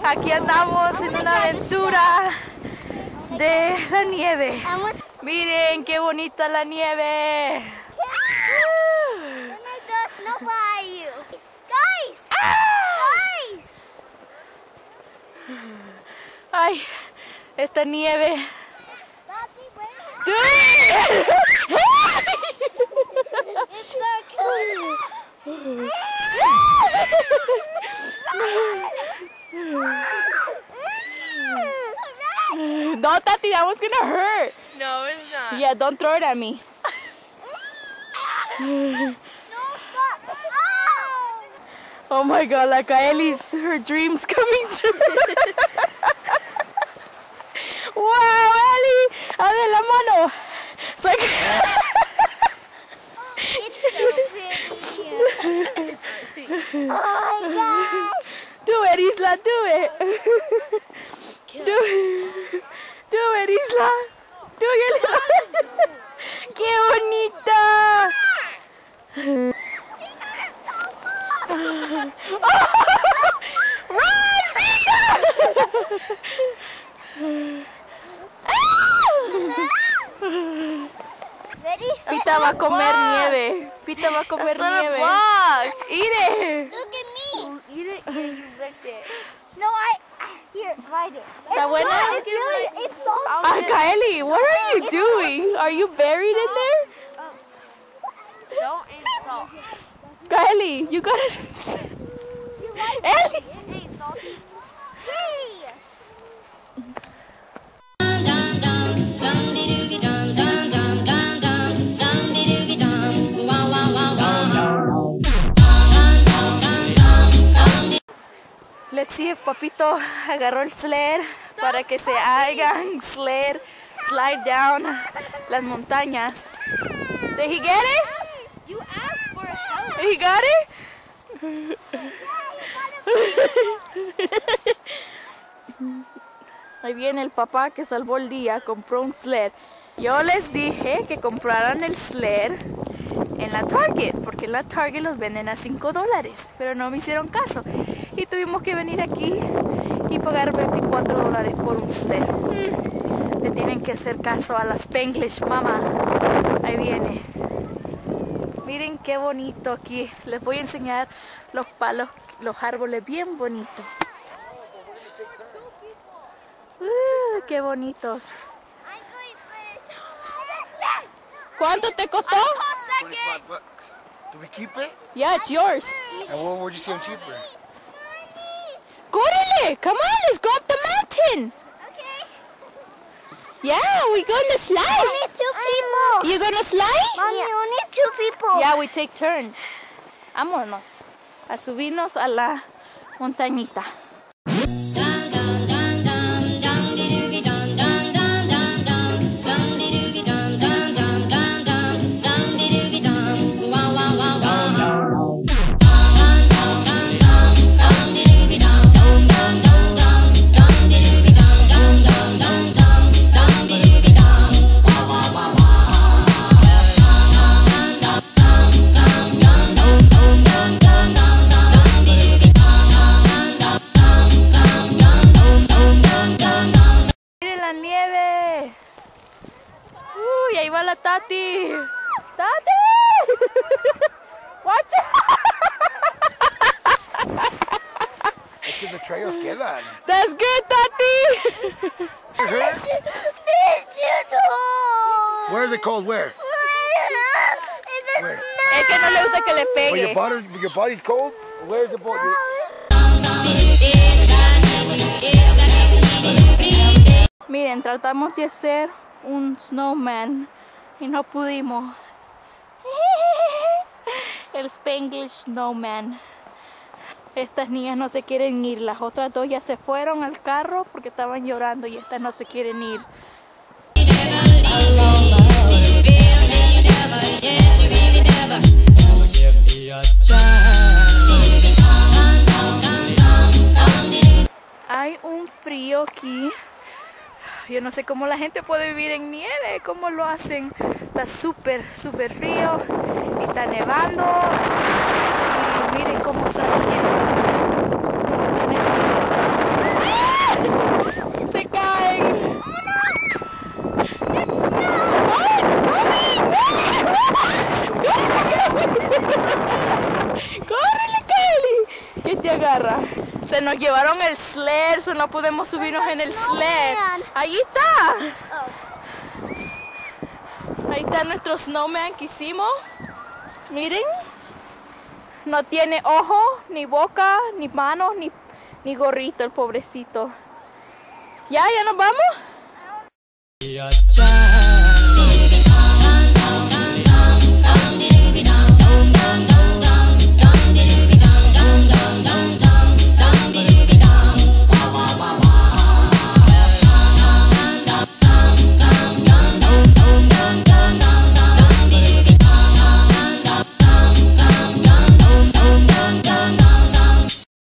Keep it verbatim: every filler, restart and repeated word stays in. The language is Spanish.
Aquí andamos en una aventura de la nieve. Miren qué bonita la nieve. Ay, esta nieve. No, Tati, that was gonna hurt. No, it's not. Yeah, don't throw it at me. Oh my God, like Kaeli's, her dreams coming true. Wow, Eli, abre la mano. So I It's so pretty. Oh my gosh. Do it, Isla, do it. Do it. Do it, Isla. Do it. ¡Qué bonita! ¡Run, Pita va a comer nieve. Pita va a comer nieve. Eat it. Look at me. Eat it. Here, you licked it. No, I. Here, bite it. ¿Está buena? It's really, it's salty. Ah, Kaeli, what are you doing? Are you buried in there? Don't eat salt. Kaeli, you gotta. Ellie. It ain't salty. Hey. Let's see if Papito agarró el sled para que se hagan sled, slide down las montañas. Did he get it? You asked for help. He got it? Ahí viene el papá que salvó el día, compró un sled. Yo les dije que compraran el sled en la Target, porque en la Target los venden a cinco dólares, pero no me hicieron caso. Y tuvimos que venir aquí y pagar veinticuatro dólares por un sled. Mm. Le tienen que hacer caso a la Spanglish Mama. Ahí viene. Miren qué bonito aquí. Les voy a enseñar los palos, los árboles bien bonitos. Uh, qué bonitos. ¿Cuánto te costó? twenty-five bucks. Do we keep it? Yeah, it's yours. And where would you see them cheaper? Córrele, come on, let's go up the mountain. Okay. Yeah, we gonna slide. We need two people. You gonna slide? Mommy, we need two people. Yeah, we take turns. Vámonos a subirnos a la montañita. Uy, ahí va la Tati. ¡Tati! ¡Watch it! Es que the trails quedan. That's good, Tati. Where is it cold? Where? Where? Es que no le gusta que le Well, your, pegue. body, your body's cold? Where is the boat? Miren, tratamos de hacer un snowman y no pudimos. El Spanglish Snowman. Estas niñas no se quieren ir, las otras dos ya se fueron al carro porque estaban llorando y estas no se quieren ir. Hay un frío aquí. Yo no sé cómo la gente puede vivir en nieve, cómo lo hacen. Está súper, súper frío y está nevando. Y miren cómo sale la nieve. Se nos llevaron el sled, so no podemos subirnos en el sled. Ahí está. Ahí está nuestro snowman que hicimos. Miren. No tiene ojo, ni boca, ni manos, ni, ni gorrito el pobrecito. ¿Ya? ¿Ya nos vamos?